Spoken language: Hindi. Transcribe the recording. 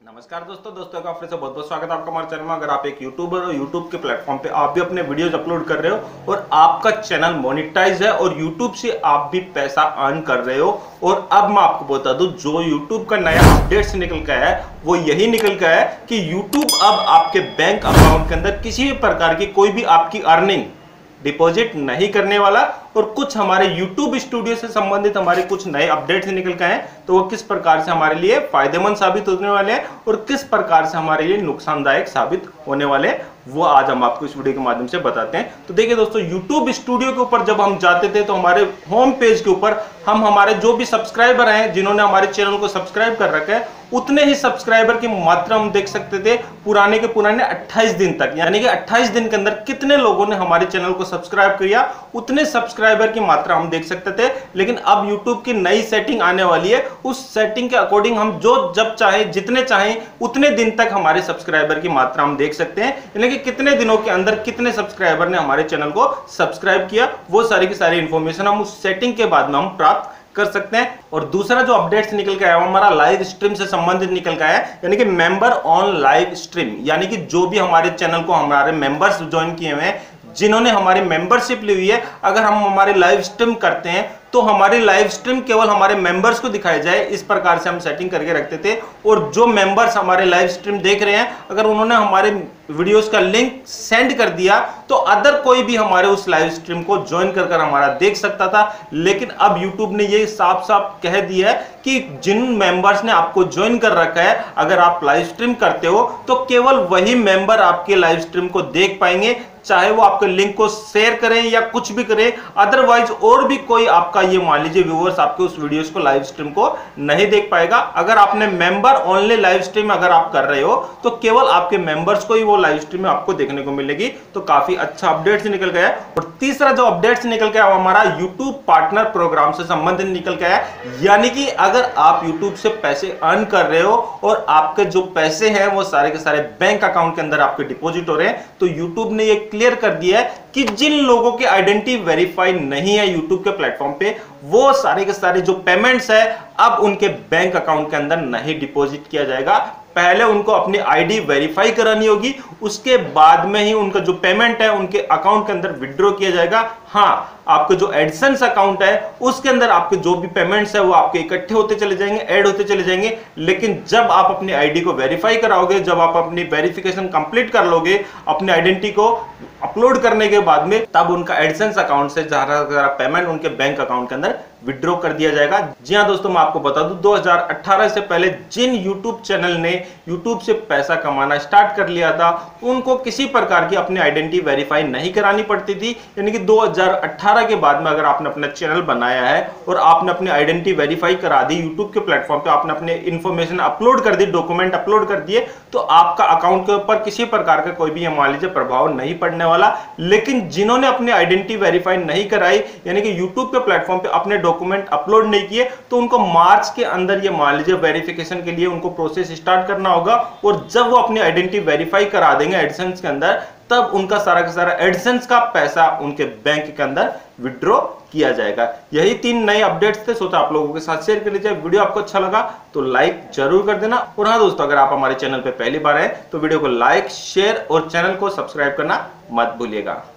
नमस्कार दोस्तों का फिर से बहुत बहुत स्वागत है आपका हमारे चैनल में। अगर आप एक यूट्यूबर और यूट्यूब के प्लेटफॉर्म पे आप भी अपने वीडियोस अपलोड कर रहे हो और आपका चैनल मोनेटाइज है और यूट्यूब से आप भी पैसा अर्न कर रहे हो, और अब मैं आपको बता दूं जो यूट्यूब का नया अपडेट से निकल का है वो यही निकल का है कि यूट्यूब अब आपके बैंक अकाउंट के अंदर किसी भी प्रकार की कोई भी आपकी अर्निंग डिपॉजिट नहीं करने वाला। और कुछ हमारे YouTube स्टूडियो से संबंधित हमारे कुछ नए अपडेट्स निकल के आए, तो वो किस प्रकार से हमारे लिए फायदेमंद साबित होने वाले हैं और किस प्रकार से हमारे लिए नुकसानदायक साबित होने वाले हैं, वो आज हम आपको इस वीडियो के माध्यम से बताते हैं। तो देखिए दोस्तों, YouTube स्टूडियो के ऊपर जब हम जाते थे तो हमारे होम पेज के ऊपर हम हमारे जो भी सब्सक्राइबर हैं जिन्होंने हमारे चैनल को सब्सक्राइब कर रखा है उतने ही सब्सक्राइबर की मात्रा हम देख सकते थे पुराने के पुराने 28 दिन तक, यानी कि 28 दिन के अंदर कितने लोगों ने हमारे चैनल को सब्सक्राइब किया उतने सब्सक्राइबर की मात्रा हम देख सकते थे। लेकिन अब YouTube की नई सेटिंग आने वाली है, उस सेटिंग के अकॉर्डिंग हम जो जब चाहे जितने चाहे उतने दिन तक हमारे सब्सक्राइबर की मात्रा हम देख सकते हैं, यानी कि कितने दिनों के अंदर कितने सब्सक्राइबर ने हमारे चैनल को सब्सक्राइब किया, वो सारी की सारी इंफॉर्मेशन हम उस सेटिंग के बाद में हम प्राप्त कर सकते हैं। और दूसरा जो अपडेट्स निकल के आया वो हमारा लाइव स्ट्रीम से संबंधित निकल के आया है, यानी कि मेंबर ऑन लाइव स्ट्रीम, यानी कि जो भी हमारे चैनल को हमारे मेंबर्स ज्वाइन किए हुए हैं, जिन्होंने हमारी मेंबरशिप ली हुई है, अगर हम हमारे लाइव स्ट्रीम करते हैं तो हमारी लाइव स्ट्रीम केवल हमारे मेंबर्स को दिखाई जाए, इस प्रकार से हम सेटिंग करके रखते थे। और जो मेंबर्स हमारे लाइव स्ट्रीम देख रहे हैं, अगर उन्होंने हमारे वीडियोस का लिंक सेंड कर दिया तो अदर कोई भी हमारे उस लाइव स्ट्रीम को ज्वाइन कर हमारा देख सकता था। लेकिन अब YouTube ने ये साफ साफ कह दिया है कि जिन मेंबर्स ने आपको ज्वाइन कर रखा है, अगर आप लाइव स्ट्रीम करते हो तो केवल वही मेंबर आपके लाइव स्ट्रीम को देख पाएंगे, चाहे वो आपके लिंक को शेयर करें या कुछ भी करें। अदरवाइज और भी कोई आपका ये मान लीजिए व्यूअर्स आपके उस वीडियोस को लाइव स्ट्रीम को नहीं देख पाएगा। अगर आपने मेंबर ओनली लाइव स्ट्रीम अगर आप कर रहे हो तो केवल आपके मेंबर्स को ही वो लाइव स्ट्रीम में आपको देखने को मिलेगी। तो काफी अच्छा अपडेट से निकल गया है। और तीसरा जो अपडेट से निकल गया वो हमारा यूट्यूब पार्टनर प्रोग्राम से संबंधित निकल गया है, यानी कि अगर आप यूट्यूब से पैसे अर्न कर रहे हो और आपके जो पैसे हैं वो सारे के सारे बैंक अकाउंट के अंदर आपके डिपॉजिट हो रहे हैं, तो यूट्यूब ने ये क्लियर कर दिया है कि जिन लोगों की आइडेंटिटी वेरीफाई नहीं है यूट्यूब के प्लेटफॉर्म पे, वो सारे के सारे जो पेमेंट्स है अब उनके बैंक अकाउंट के अंदर नहीं डिपॉजिट किया जाएगा। पहले उनको अपनी आईडी वेरीफाई करानी होगी, उसके बाद में ही उनका जो पेमेंट है उनके अकाउंट के अंदर विड्रॉ किया जाएगा। हाँ, आपके जो एडसेंस अकाउंट है उसके अंदर आपके जो भी पेमेंट्स है वो आपके इकट्ठे होते चले जाएंगे, ऐड होते चले जाएंगे। लेकिन जब आप अपनी आईडी को वेरीफाई कराओगे, जब आप अपनी वेरिफिकेशन कंप्लीट कर लोगे अपनी आइडेंटिटी को अपलोड करने के बाद में, तब उनका एडसेंस अकाउंट से सारा पेमेंट उनके बैंक अकाउंट के अंदर विड्रॉ कर दिया जाएगा। जी हाँ दोस्तों, मैं आपको बता दूं 2018 से पहले जिन YouTube चैनल ने YouTube से पैसा कमाना स्टार्ट कर लिया था उनको किसी प्रकार की अपनी आइडेंटिटी वेरीफाई नहीं करानी पड़ती थी। यानी कि 2018 के बाद में अगर आपने अपना चैनल बनाया है और आपने अपनी आइडेंटिटी वेरीफाई करा दी YouTube के प्लेटफॉर्म पे, आपने अपने इंफॉर्मेशन अपलोड कर दी, डॉक्यूमेंट अपलोड कर दिए, तो आपका अकाउंट के ऊपर किसी प्रकार का कोई भी मान लीजिए प्रभाव नहीं पड़ने वाला। लेकिन जिन्होंने अपनी आइडेंटिटी वेरीफाई नहीं कराई, यानी कि YouTube के प्लेटफॉर्म पे अपने डॉक्यूमेंट अपलोड नहीं किए, तो उनको मार्च के अंदर ये मान लीजिए वेरिफिकेशन के लिए उनको प्रोसेस स्टार्ट करना होगा। और जब वो अपनी आइडेंटिटी वेरीफाई करा देंगे एडसेंस के अंदर, तब उनका सारा का सारा एडसेंस का पैसा उनके बैंक के अंदर विड्रॉ किया जाएगा। यही 3 नए अपडेट्स थे, सोचा आप लोगों के साथ शेयर कर लीजिए। वीडियो आपको अच्छा लगा तो लाइक जरूर कर देना। और हाँ दोस्तों, अगर आप हमारे चैनल पे पहली बार हैं तो वीडियो को लाइक, शेयर और चैनल को सब्सक्राइब करना मत भूलिएगा।